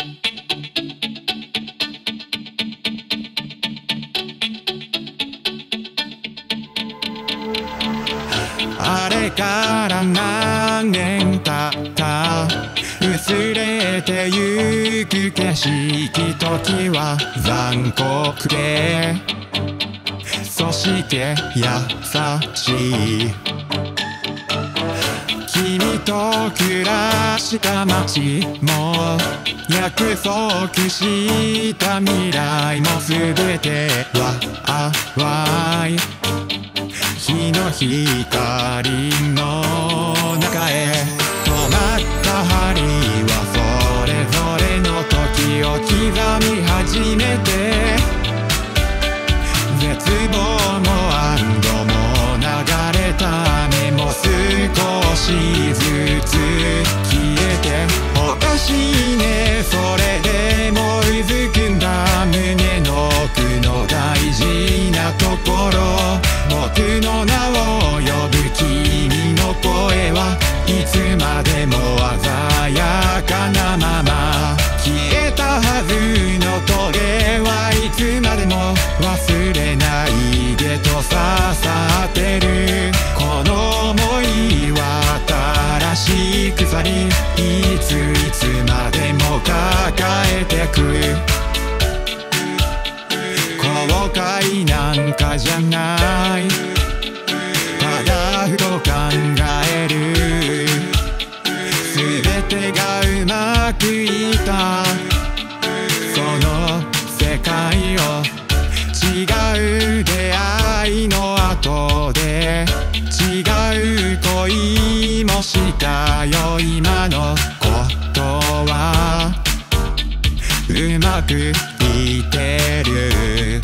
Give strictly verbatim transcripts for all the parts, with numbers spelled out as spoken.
あれから何年経った薄れてゆく景色時は残酷でそして優しい君と暮らした街も約束した未来も全ては淡い日の光の中へ止まった針はそれぞれの時を刻み始めて絶望も安堵も流れた雨も少しずつ消えておかしいねそれでもうずくんだ胸の奥の大事なところ僕の名を呼ぶ君の声はいつまでも鮮やかなまま消えたはずの棘はいつまでも忘れないでと刺さってるこの想いは新しい鎖いついつまでも抱えてく後悔なんかじゃないただふと考える全てがうまくいったその世界を違う出会いの後で違う恋もしたよ今のことはうまくいってる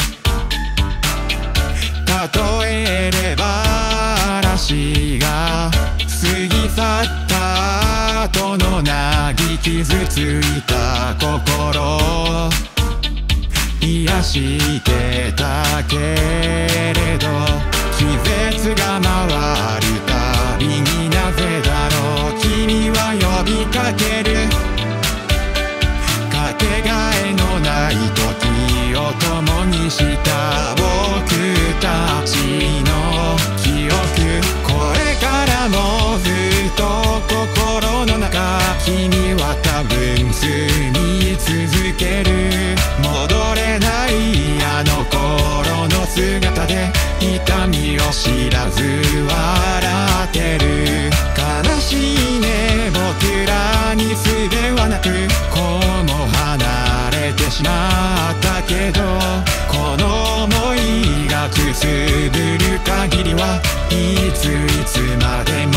例えれば嵐が過ぎ去った後の嘆き傷ついた心癒してたけれど季節が回るたびになぜだろう君は呼びかけるかけがえのない時を共にした僕たちの記憶これからもずっと心の中君は多分住み続ける戻れないあの頃の姿で痛みを知らず笑ってる悲しいね僕らに術はなくこうも離れてしまったけどこの想いがくすぶる限りはいついつまでも